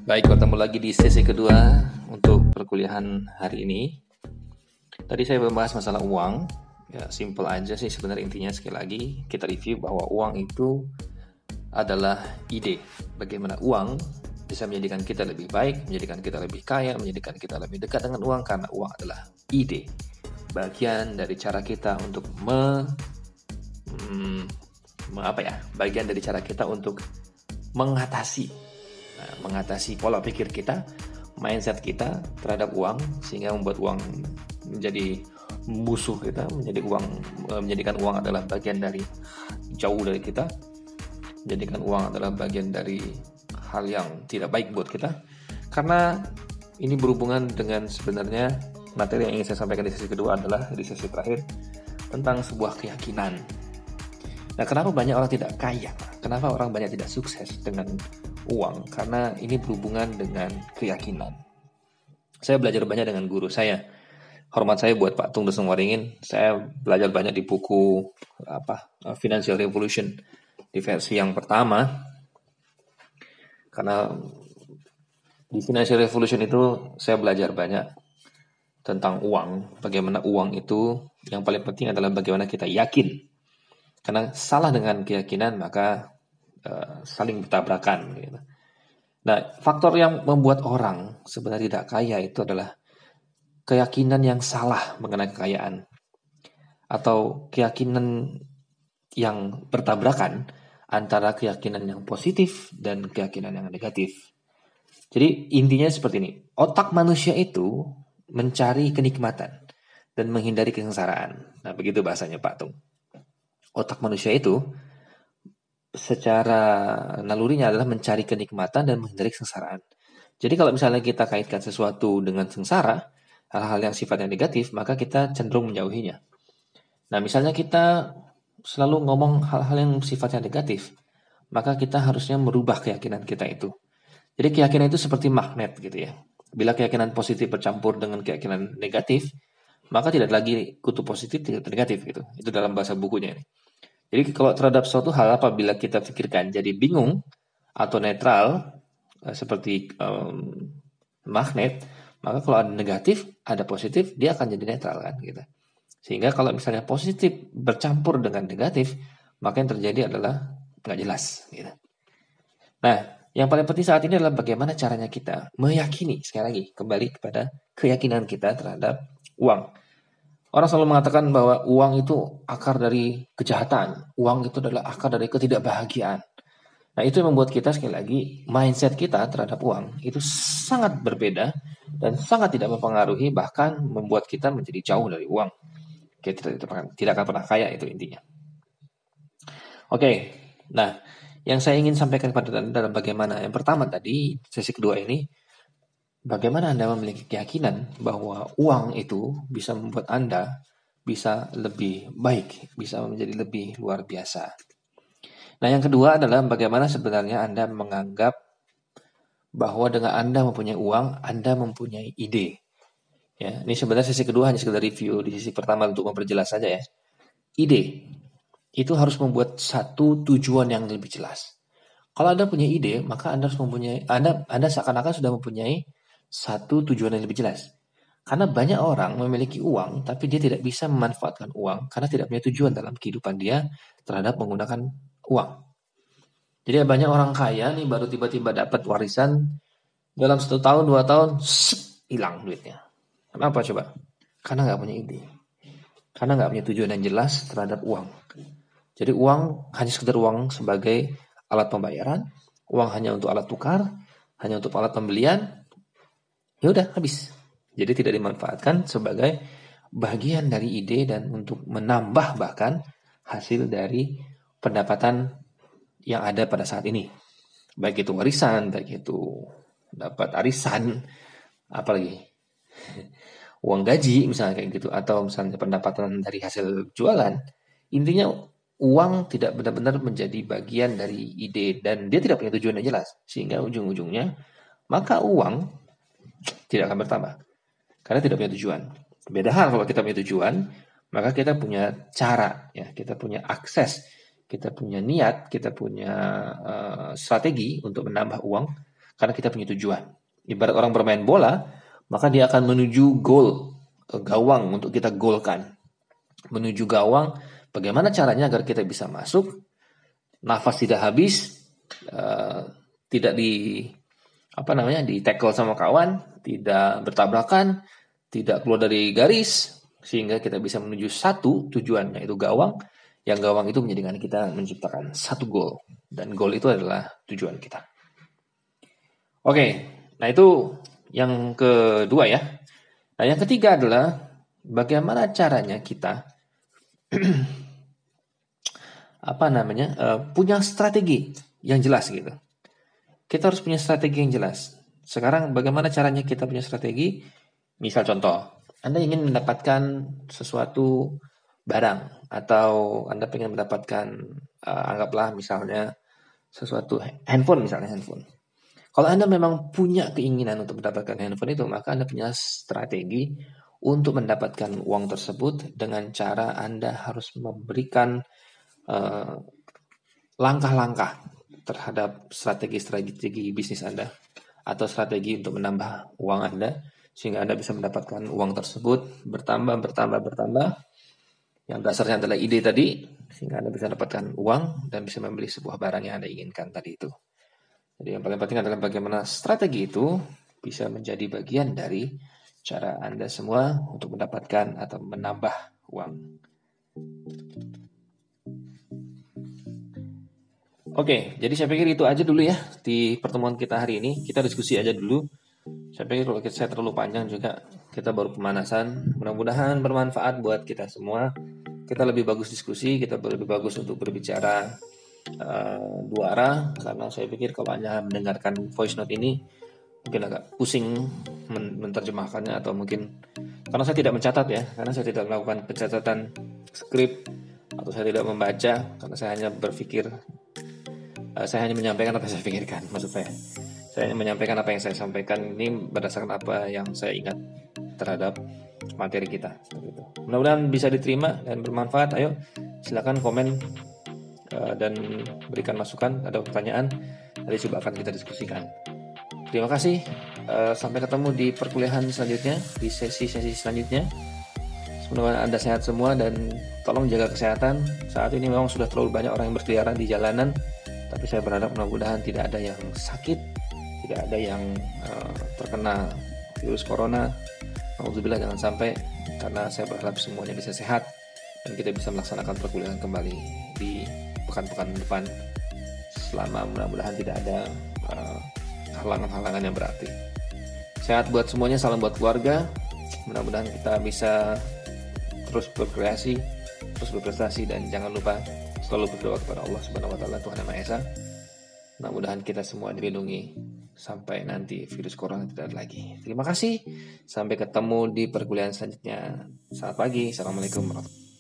Baik, bertemu lagi di sesi kedua untuk perkuliahan hari ini. Tadi saya membahas masalah uang. Ya, simple aja sih sebenarnya intinya. Sekali lagi kita review bahwa uang itu adalah ide. Bagaimana uang bisa menjadikan kita lebih baik, menjadikan kita lebih kaya, menjadikan kita lebih dekat dengan uang, karena uang adalah ide. Bagian dari cara kita untuk bagian dari cara kita untuk mengatasi pola pikir kita, mindset kita terhadap uang, sehingga membuat uang menjadi musuh kita, menjadikan uang adalah bagian dari jauh dari kita, menjadikan uang adalah bagian dari hal yang tidak baik buat kita. Karena ini berhubungan dengan sebenarnya materi yang ingin saya sampaikan di sesi kedua adalah di sesi terakhir tentang sebuah keyakinan. Nah, kenapa banyak orang tidak kaya? Kenapa orang banyak tidak sukses dengan uang? Karena ini berhubungan dengan keyakinan. Saya belajar banyak dengan guru saya. Hormat saya buat Pak Tung Desem Waringin. Saya belajar banyak di buku Financial Revolution di versi yang pertama. Karena di Financial Revolution itu saya belajar banyak tentang uang. Bagaimana uang itu yang paling penting adalah bagaimana kita yakin. Karena salah dengan keyakinan maka saling bertabrakan. Gitu. Nah, faktor yang membuat orang sebenarnya tidak kaya itu adalah keyakinan yang salah mengenai kekayaan atau keyakinan yang bertabrakan antara keyakinan yang positif dan keyakinan yang negatif. Jadi intinya seperti ini, otak manusia itu mencari kenikmatan dan menghindari kesengsaraan. Nah, begitu bahasanya Pak Tung. Otak manusia itu secara nalurinya adalah mencari kenikmatan dan menghindari kesengsaraan. Jadi kalau misalnya kita kaitkan sesuatu dengan sengsara, hal-hal yang sifatnya negatif, maka kita cenderung menjauhinya. Nah, misalnya kita selalu ngomong hal-hal yang sifatnya negatif, maka kita harusnya merubah keyakinan kita itu. Jadi keyakinan itu seperti magnet gitu ya. Bila keyakinan positif bercampur dengan keyakinan negatif, maka tidak lagi kutub positif, tidak negatif gitu. Itu dalam bahasa bukunya ini. Jadi kalau terhadap suatu hal apabila kita pikirkan jadi bingung atau netral seperti magnet, maka kalau ada negatif, ada positif, dia akan jadi netral kan gitu. Sehingga kalau misalnya positif bercampur dengan negatif, maka yang terjadi adalah nggak jelas gitu. Nah, yang paling penting saat ini adalah bagaimana caranya kita meyakini, sekali lagi kembali kepada keyakinan kita terhadap uang. Orang selalu mengatakan bahwa uang itu akar dari kejahatan. Uang itu adalah akar dari ketidakbahagiaan. Nah, itu yang membuat kita sekali lagi mindset kita terhadap uang itu sangat berbeda dan sangat tidak mempengaruhi, bahkan membuat kita menjadi jauh dari uang. Kita tidak akan pernah kaya, itu intinya. Oke, nah yang saya ingin sampaikan kepada Anda adalah bagaimana yang pertama tadi, sesi kedua ini, bagaimana Anda memiliki keyakinan bahwa uang itu bisa membuat Anda bisa lebih baik, bisa menjadi lebih luar biasa. Nah, yang kedua adalah bagaimana sebenarnya Anda menganggap bahwa dengan Anda mempunyai uang, Anda mempunyai ide. Ya, ini sebenarnya sesi kedua hanya sekedar review, di sesi pertama untuk memperjelas saja ya. Ide itu harus membuat satu tujuan yang lebih jelas. Kalau Anda punya ide, maka Anda harus mempunyai Anda seakan-akan sudah mempunyai satu tujuan yang lebih jelas. Karena banyak orang memiliki uang, tapi dia tidak bisa memanfaatkan uang karena tidak punya tujuan dalam kehidupan dia terhadap menggunakan uang. Jadi banyak orang kaya nih baru tiba-tiba dapat warisan dalam 1 tahun, 2 tahun, hilang duitnya. Kenapa coba? Karena nggak punya ide. Karena nggak punya tujuan yang jelas terhadap uang. Jadi uang hanya sekedar uang sebagai alat pembayaran, uang hanya untuk alat tukar, hanya untuk alat pembelian, ya udah habis. Jadi tidak dimanfaatkan sebagai bagian dari ide dan untuk menambah bahkan hasil dari pendapatan yang ada pada saat ini. Baik itu warisan, baik itu dapat arisan, apalagi uang gaji misalnya kayak gitu, atau misalnya pendapatan dari hasil jualan. Intinya uang tidak benar-benar menjadi bagian dari ide dan dia tidak punya tujuan yang jelas. Sehingga ujung-ujungnya maka uang tidak akan bertambah. Karena tidak punya tujuan. Beda hal kalau kita punya tujuan, maka kita punya cara, ya, kita punya akses, kita punya niat, kita punya strategi untuk menambah uang Karena kita punya tujuan. Ibarat orang bermain bola, maka dia akan menuju gol, gawang untuk kita golkan. Menuju gawang, bagaimana caranya agar kita bisa masuk, nafas tidak habis, tidak di tackle sama kawan, tidak bertabrakan, tidak keluar dari garis, sehingga kita bisa menuju satu tujuannya itu gawang, yang gawang itu menjadikan kita menciptakan satu gol, dan gol itu adalah tujuan kita. Oke, nah itu yang kedua ya. Nah yang ketiga adalah bagaimana caranya kita punya strategi yang jelas gitu. Kita harus punya strategi yang jelas. Sekarang bagaimana caranya kita punya strategi? Misal contoh, Anda ingin mendapatkan sesuatu barang atau Anda ingin mendapatkan anggaplah misalnya sesuatu handphone. Kalau Anda memang punya keinginan untuk mendapatkan handphone itu, maka Anda punya strategi untuk mendapatkan uang tersebut dengan cara Anda harus memberikan langkah-langkah terhadap strategi bisnis Anda atau strategi untuk menambah uang Anda sehingga Anda bisa mendapatkan uang tersebut bertambah yang dasarnya adalah ide tadi sehingga Anda bisa dapatkan uang dan bisa membeli sebuah barang yang Anda inginkan tadi itu. Jadi yang paling penting adalah bagaimana strategi itu bisa menjadi bagian dari cara Anda semua untuk mendapatkan atau menambah uang. Oke, jadi saya pikir itu aja dulu ya di pertemuan kita hari ini. Kita diskusi aja dulu. Saya pikir kalau saya terlalu panjang juga, kita baru pemanasan. Mudah-mudahan bermanfaat buat kita semua. Kita lebih bagus diskusi, kita lebih bagus untuk berbicara dua arah. Karena saya pikir kalau Anda mendengarkan voice note ini, mungkin agak pusing menerjemahkannya atau mungkin karena saya tidak mencatat ya, karena saya tidak melakukan pencatatan skrip atau saya tidak membaca, karena saya hanya berpikir. Saya hanya menyampaikan apa yang saya pikirkan, maksud saya hanya menyampaikan apa yang saya sampaikan ini berdasarkan apa yang saya ingat terhadap materi kita. Gitu. Mudah-mudahan bisa diterima dan bermanfaat. Ayo silakan komen dan berikan masukan. Ada pertanyaan, nanti coba akan kita diskusikan. Terima kasih. Sampai ketemu di perkuliahan selanjutnya, di sesi-sesi selanjutnya. Semoga Anda sehat semua dan tolong jaga kesehatan. Saat ini memang sudah terlalu banyak orang yang berkeliaran di jalanan. Tapi saya berharap mudah-mudahan tidak ada yang sakit, tidak ada yang terkena virus corona. Alhamdulillah jangan sampai, karena saya berharap semuanya bisa sehat dan kita bisa melaksanakan perkuliahan kembali di pekan-pekan depan. Selama mudah-mudahan tidak ada halangan-halangan yang berarti. Sehat buat semuanya, salam buat keluarga. Mudah-mudahan kita bisa terus berkreasi, terus berprestasi dan jangan lupa selalu berdoa kepada Allah Subhanahu wa taala, Tuhan Yang Maha Esa. Mudah-mudahan kita semua dilindungi sampai nanti virus corona tidak ada lagi. Terima kasih. Sampai ketemu di perkuliahan selanjutnya. Selamat pagi. Assalamualaikum warahmatullahi wabarakatuh.